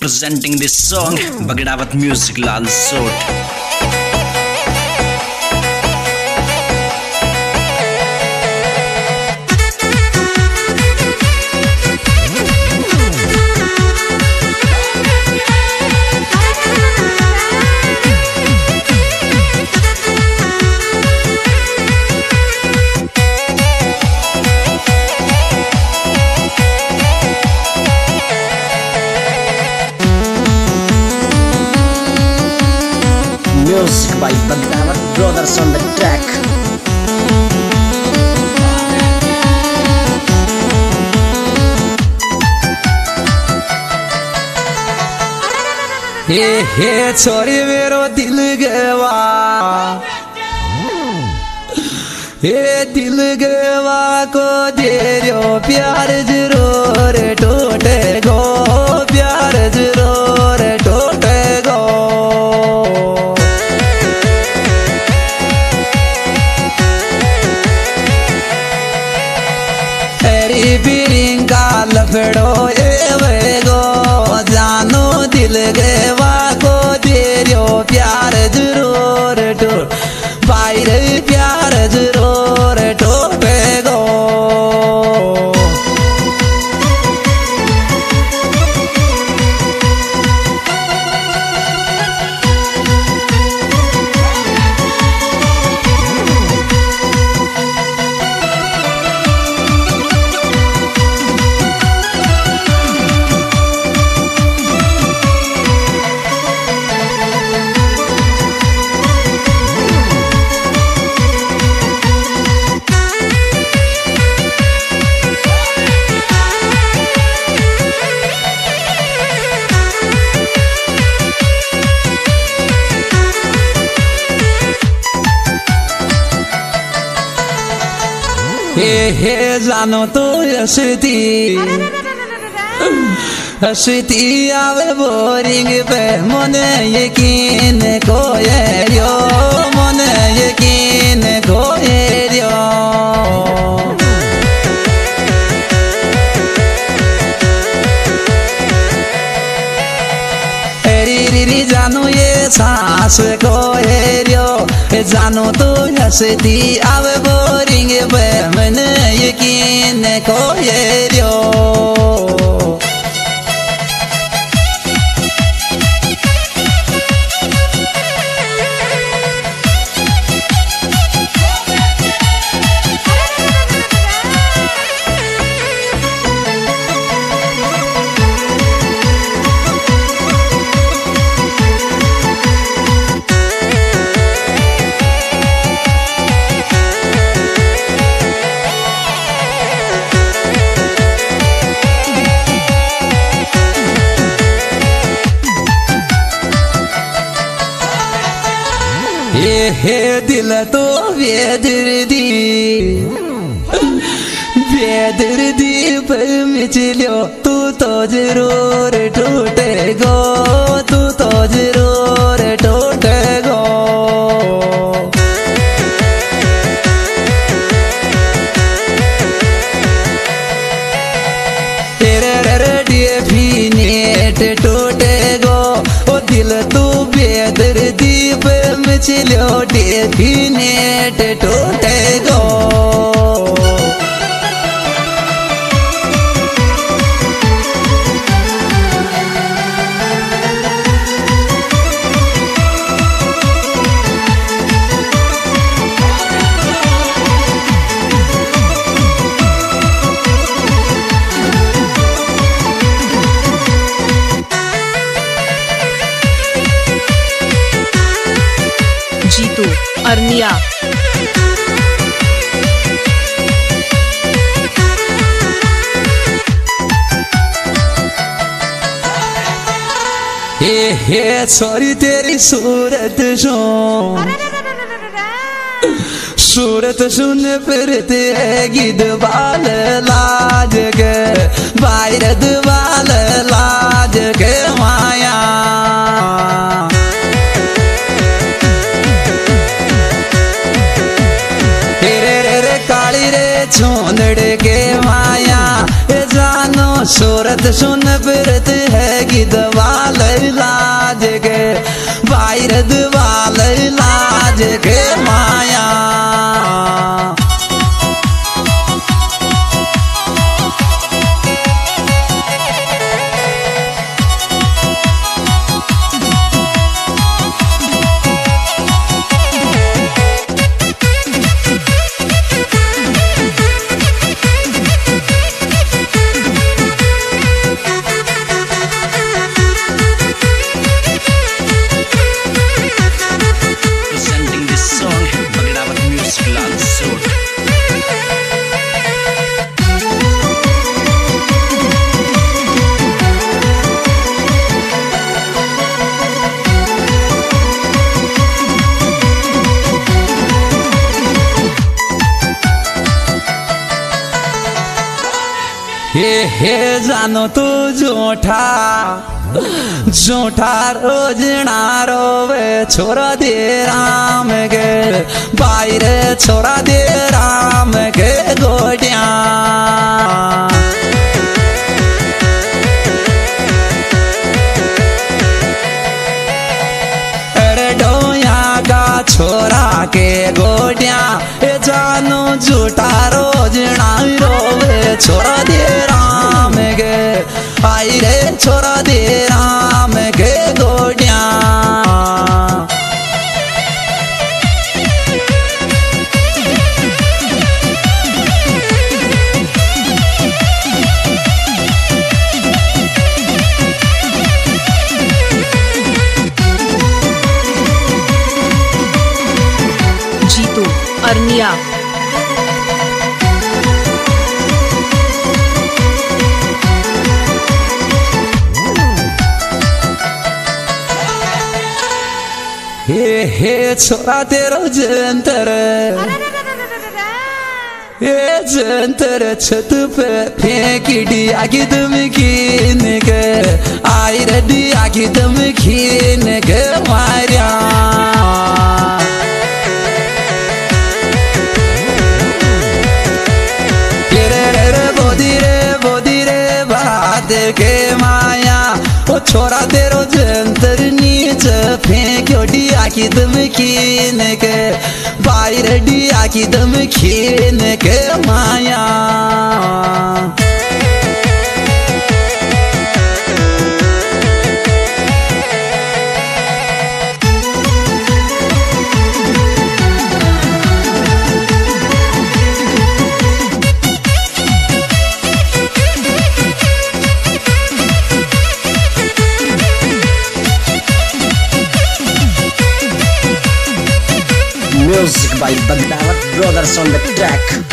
presenting this song Bagdawat Music Lal Sot. Music by Bagdawat Brothers on the track. हे छोरी मेरो दिल गवा, हे दिल गवा को देरो प्यार जरूर टूटेगो, प्यार जरूर टूटेगो। तेरी बिरिंगा लफड़ो एवेगो, जानो दिल गवा को देरो प्यार जरूर टूट, बाहर प्यार जरूर टूटेगो। हे जानो तो हंसती आवे बोरिंग पे मने यकीन कोयरियो, मने यकीन कोयरियो। री जानो ये सांस कोयरियो, जानो तो हंसती आवे बोरिंग पे मने यकीन कोयरियो। हे दिल तो बेदर्दी, बेदर्दी पर मिचलियो, तू तो जरूर टूटेगो, तू तो जरूर टूटेगो। तेरे डेफिनेट टूटेगो, ओ दिल तू बेदर्दी मिचलियो, डेफिनेट टूटेगो। जीतू अरनिया। हे छोरी तेरी सूरत सो, सूरत सुन फिरते गिद बाल लाज के, बायरद बाल लाज के माया। छोंदड़ के माया, जानो सूरत सुन फिरत है दवाल लाज के बाहर दवाल लाज के माया हे जानो तू झूठा झूठा रोजना रोवे छोरा दे राम के बाहर छोरा दे राम के गोडिया अरे डोया का छोरा के गोडिया जानो झूठा रोजना रोवे छोरा दे राम के आई रे छोरा दे राम के गोडिया जीतू अरनिया हे छोरा तेरो जंतर हे जंतर छत पे फेंकी दिया कि तुम खीन के आई रे दिया कि तुम खीन के मारिया बोदी रे बात के माया ओ छोरा तेरो जंतर नीच फेंक्यो डिया की दम खीन के बाहर डिया की दम खीन के माया Music by Bagdawat Brothers on the track.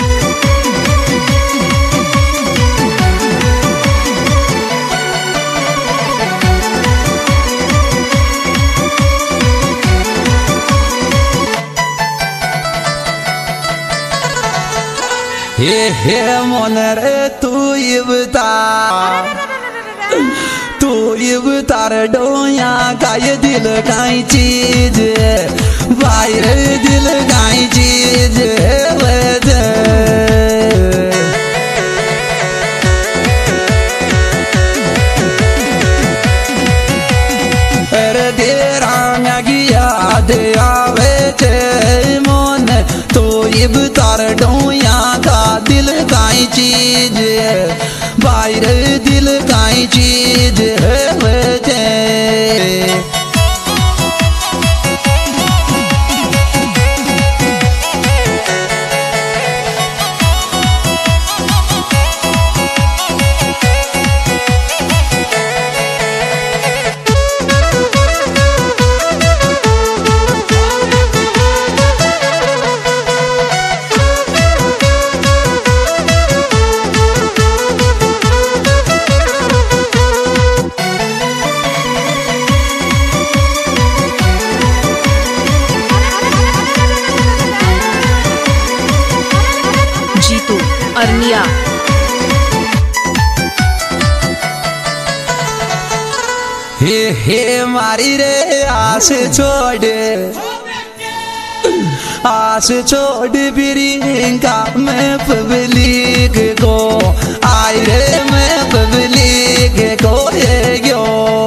हे मन रे तू इवता तू इवतार डोया का ये दिल काई चीज बाहर दिल काई चीज अरे तेरा याद आवे थे मन तो इवतार डोया का दिल काई चीज बाहर दिल काई चीज है जीतू अरनिया हे मारी रे आस छोड़ प्रियंका मैं पब्लिक को आई रे मैं पब्लिक के को ये गयो